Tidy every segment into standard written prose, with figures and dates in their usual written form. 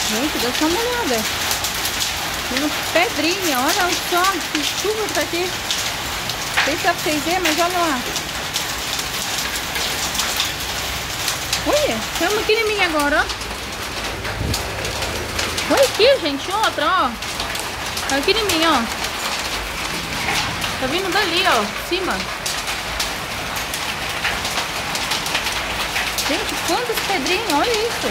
Gente, dá só uma olhada. Tendo pedrinha, olha só que chuva que tá aqui. Não sei se dá pra vocês verem, mas olha lá. Olha, tem uma aqui em mim agora, ó. Olha aqui, gente, outra, ó. Tá aqui em mim, ó. Tá vindo dali, ó, cima. Gente, quantas pedrinhas, olha isso.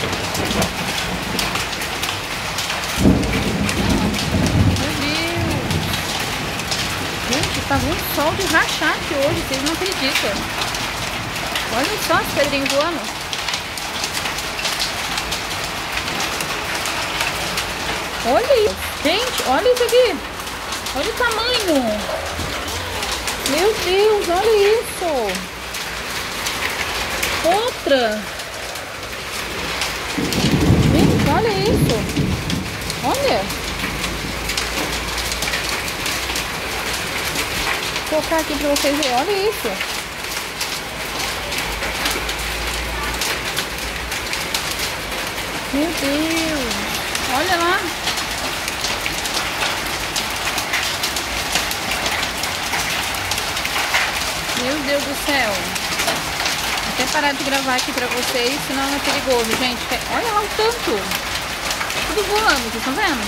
Meu Deus. Gente, tá um sol de rachar aqui hoje, vocês não acreditam. Olha só as pedrinhas voando. Olha isso. Gente, olha isso aqui. Olha o tamanho. Meu Deus, olha isso. Outra. Gente, olha isso. Olha. Vou colocar aqui pra vocês verem. Olha isso. Meu Deus. Olha lá. Meu Deus do céu. Vou até parar de gravar aqui pra vocês, senão é perigoso, gente. Olha lá o tanto. Tudo voando, vocês estão vendo?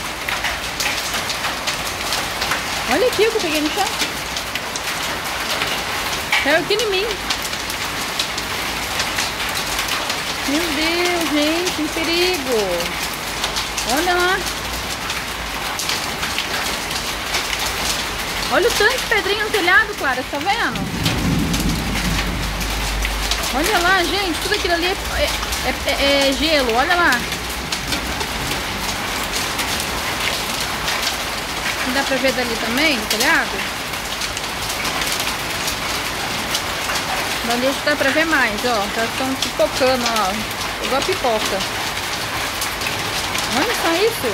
Olha aqui o que eu peguei no chão. Caiu aqui em mim. Meu Deus, gente, que perigo. Olha lá. Olha o tanto de pedrinha no telhado, Clara, tá vendo? Olha lá, gente, tudo aquilo ali é gelo, olha lá. Não dá pra ver dali também, no telhado? Dali dá pra ver mais, ó. Elas estão pipocando, ó. Igual pipoca. Olha só isso.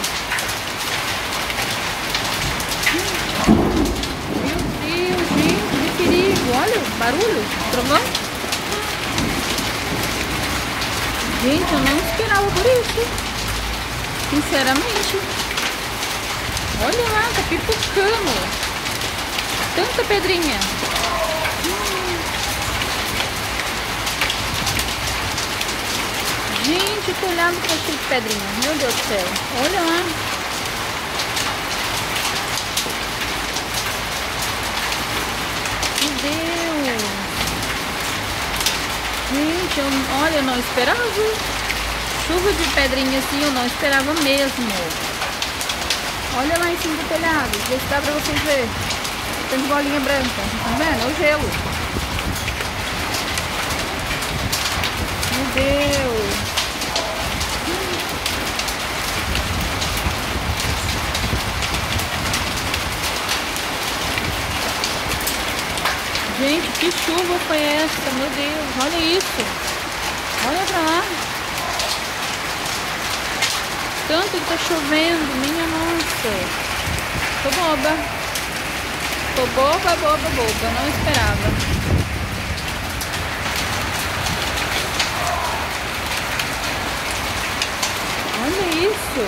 Meu Deus, gente, que perigo. Olha o barulho, trovão. Gente, eu não esperava por isso. Sinceramente. Olha lá, tá pipocando. Tanta pedrinha. Gente, o telhado tá cheio de pedrinha. Meu Deus do céu. Olha lá. Meu Deus. Gente, olha, eu não esperava. Chuva de pedrinha assim, eu não esperava mesmo. Olha lá em cima do telhado. Vê se dá pra vocês verem. Tem bolinha branca. Tá vendo? É o gelo. Meu Deus. Gente, que chuva foi essa? Meu Deus, olha isso. Olha pra lá. Tanto que tá chovendo, minha nossa. Tô boba. Tô boba, boba, boba. Não esperava. Olha isso.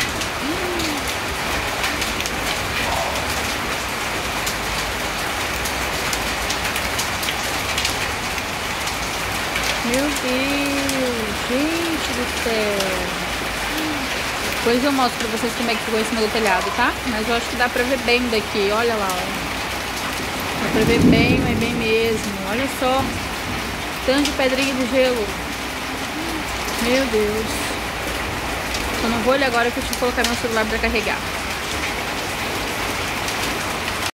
Meu Deus, gente do céu. Depois eu mostro pra vocês como é que ficou esse meu telhado, tá? Mas eu acho que dá pra ver bem daqui, olha lá, ó. Dá pra ver bem, mas bem mesmo. Olha só, tanto de pedrinha de gelo. Meu Deus. Eu não vou olhar agora que eu tive que colocar meu celular pra carregar.